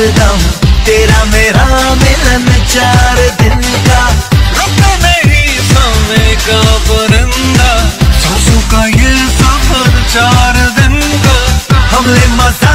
हरदम तेरा मेरा मिलन 4 दिन का, रुके नहीं समय का परिंदा, सांसों का ये सफर 4 दिन का, हमने मजा